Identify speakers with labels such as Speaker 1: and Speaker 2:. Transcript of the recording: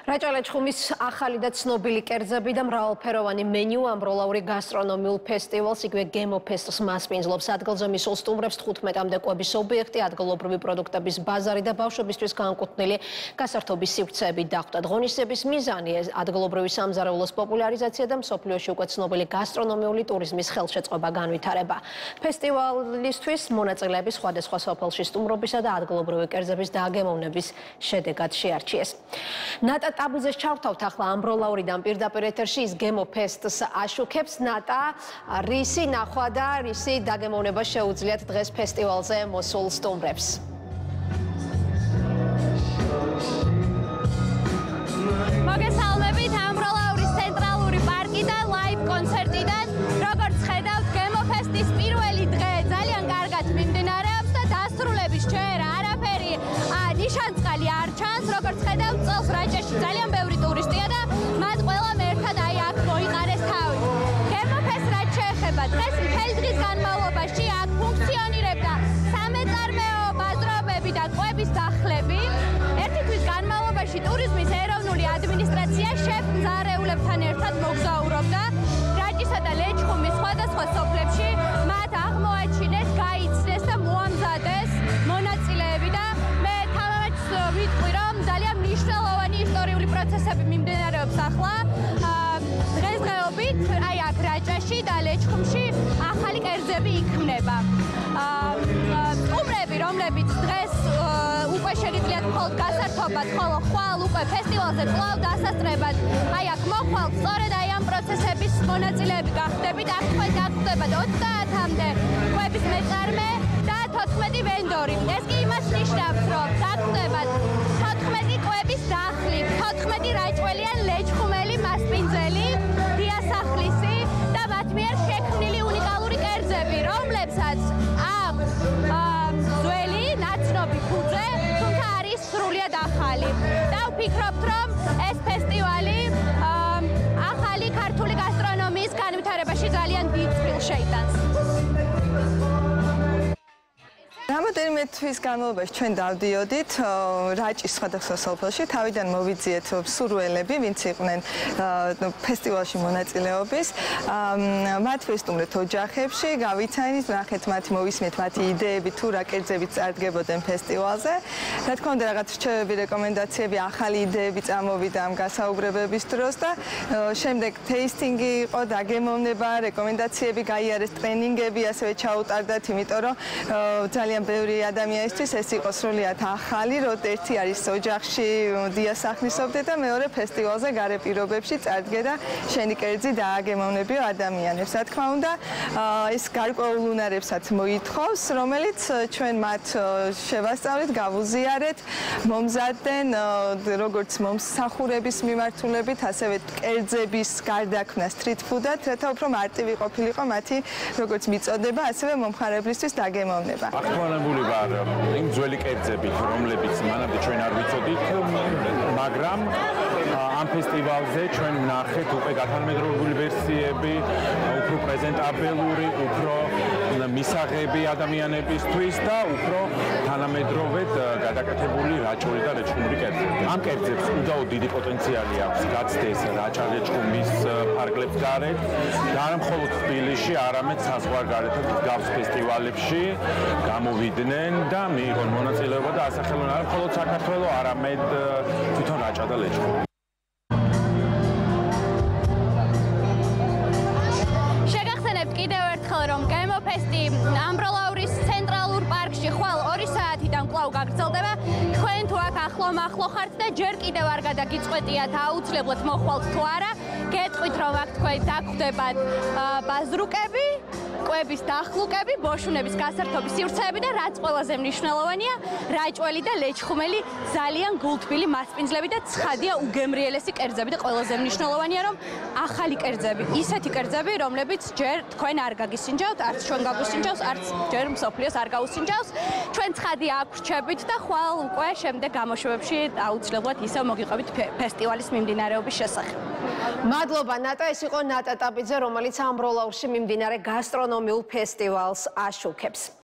Speaker 1: რაჭა-ლეჩხუმის ახალი და ცნობილი კერძები და მრავალფეროვანი მენიუ ამბროლაური გასტრონომიულ ფესტივალს იგივე გემოფესტს მასპინძლობს. ადგილზე მისულ სტუმრებს 15-მდე კვების ობიექტი, ადგილობრივი პროდუქტების ბაზარი და ბავშვებისთვის განკუთვნილი გასართობი სივრცეები დახვდათ. ღონისძიების მიზანი ადგილობრივი სამზარეულოს პოპულარიზაცია და მსოფლიოში უკვე ცნობილი გასტრონომიული ტურიზმის ხელშეწყობა განვითარება. ფესტივალისთვის მონაწილეები სხვადასხვა სოფელში სტუმრობისა და ადგილობრივი კერძების დააგემოვნების შედეგად შეარჩიეს. ნატა ტაბუძეს ჩავთავთ ახლა ამბროლაურიდან პირდაპირ ეთერში ის გემოფესტს აშუქებს. ნატა, რისი ნახვა და რისი დაგემოვნება შეუძლიათ დღეს ფესტივალზე მოსულ სტუმრებს?
Speaker 2: მოგესალმებით ამბროლაურის ცენტრალური პარკიდან ლაივ კონცერტიდან. როგორც ხედავთ, გემოფესტის პირველი დღე ძალიან კარგად მიმდინარეობს და დასრულების ჯერა არაფერი ნიშანწყალი არ ჩანს. როგორც ხედავთ, წელს რაჭაში ძალიან ბევრი ტურისტია და მათ ყველამ ერთად აქ მოიყარეს თავი. გემოფესტს რაც შეეხება, დღეს მთელი დღის განმავლობაში აქ ფუნქციონირებდა სამეწარმეო ბაზრობები და კვების დახლები. ერთი თვის განმავლობაში ტურიზმის ეროვნული ადმინისტრაცია შეფმზარეულებთან ერთად მოგზაურობდა რაჭისა და ლეჩხუმის სხვადასხვა სოფლებში. მათ აღმოაჩინეს, გაიცნეს და მოამზადეს მონაწილეები და მე თამამად ვიტყვი, რომ ძალიან მნიშვნელოვანი ისტორიული პროცესები მიმდინარეობს ახლა. დღესდღეობით აქ რაჭაში და ლეჩხუმში ახალი კერძები იქმნება. სტუმრები, რომლებიც დღეს უკვე შეგიძლიათ მხოლოდ გასართობად, ხოლო ხვალ უკვე ფესტივალზე კვლავ დასასწრებად აქ მოხვალთ, სწორედ ამ პროცესების მონაწილეები გახდებით. აქ თქვენ გაგხვდებათ 30-მდე კვების მეწარმე და 14 ვენდორი. ეს კი იმას ნიშნავს, რომ გაგხვდებათ 14 კვების დახლი, 14 რაჭველიან ლეჩხუმელი მასპინძელი, დიასახლისი და მათ მიერ შექმნილი უნიკალური კერძები, რომლებსაც აქვს ძველი, ნაცნობი ფუძე, თუმცა არის სრულიად ახალი. და ვფიქრობთ, რომ ეს ფესტივალი ახალი ქართული გასტრონომიის განვითარებაში ძალიან დიდ წვლილს შეიტანს.
Speaker 3: რამდენიმე თვის განმავლობაში ჩვენ დავდიოდით რაჭის სხვადასხვა სოფელში, თავიდან მოვიძიეთ მსურველები, ვინც იყვნენ ფესტივალში მონაწილეობის. მათ ვესტუმრეთ ოჯახებში, გავიცანით, ნახეთ მათ, მოვისმეთ მათი იდეები, თუ რა კერძებით წარდგებოდნენ ფესტივალზე. რა თქმა უნდა, რაღაც რჩევები, რეკომენდაციები, ახალი იდეები წამოვიდა ამ გასაუბრებების დროს და შემდეგ ტეისტინგი იყო, დაგემოვნება, რეკომენდაციები გაიარეს, ტრენინგები ასევე ჩაუტარდათ, იმიტომ რომ ძალიან ბევრი ადამიანისთვის ეს იყო სრულიად ახალი, რომ ერთი არის ოჯახში დიასახლისობდე და მეორე ფესტივალზე გარე პირობებში წარდგე და შენი კერძი დააგემოვნებიო ადამიანებს. რა თქმა უნდა, ეს გარკვეულ უნარებსაც მოითხოვს, რომელიც ჩვენ მათ შევასწავლეთ, გავუზიარეთ, მომზადდნენ როგორც მომსახურების მიმართულებით, ასევე კერძების გარდაქმნა street food-ად, რათა უფრო მარტივი ყოფილიყო მათი როგორც მიწოდება, ასევე მომხმარებლისთვის დაგემოვნება.
Speaker 4: ახმოვანებული ვარ იმ ძველი კერძებით, რომლებიც მანამდე ჩვენ არ ვიცოდით, მაგრამ ამ ფესტივალზე ჩვენ ვნახეთ უკვე გათანმედროვებული ვერსიები, უფრო პრეზენტაბელური, უფრო მისაღები ადამიანებისთვის და უფრო თანამედროვედ გადაკეთებული რაჭული და ლეჩხუმური კერძები. ამ კერძებს უდაოდ დიდი პოტენციალი აქვს გაცდეს რაჭა-ლეჩხუმის ფარგლებს გარეთ და არა მხოლოდ თბილისში, არამედ საზღვარგარეთაც მსგავს ფესტივალებში გამოვიდნენ და მიიღონ მონაწილეობა და ასახელონ არა მხოლოდ საქართველოს, არამედ თვითონ რაჭა და ლეჩხუმი.
Speaker 2: კიდევ ერთხელ რომ გემოფესტი ამბროლაურის ცენტრალურ პარკში ხვალ 2 საათიდან კვლავ გაგრძელდება. თქვენ თუ აქ ახლო ხართ და ჯერ კიდევ არ გადაგიწყვეტიათ აუცილებლად მოხვალთ თუ არა, გეტყვით რომ აქ თქვენ დაგხვდებათ ბაზრუკები, კვების დახლუკები, ბოშუნების გასართობი სივრცეები და რაც ყველაზე მნიშვნელოვანია, რაჭველი და ლეჩხუმელი ძალიან გულთბილი მასპინძლები და ცხადია უგემრიელესი კერძები და ყველაზე მნიშვნელოვანია რომ ახალი კერძები, ისეთი კერძები, რომლებიც ჯერ თქვენ არ გაგისინჯავთ, არც ჩვენ გაგვისინჯავს, არც ჯერ მსოფლიოს არ გაუსინჯავს. ჩვენ ცხადი აქ ვრჩებით და ხვალ უკვე შემდეგ გამოშვებებში აუცილებლად ისევ მოგიყვებით ფესტივალის მიმდინარეობის შესახებ.
Speaker 1: მადლობა ნატა, ეს იყო ნატა ტაბიძე, რომელიც ამბროლაურში მიმდინარე გასტრონომიულ ფესტივალს აშუქებს.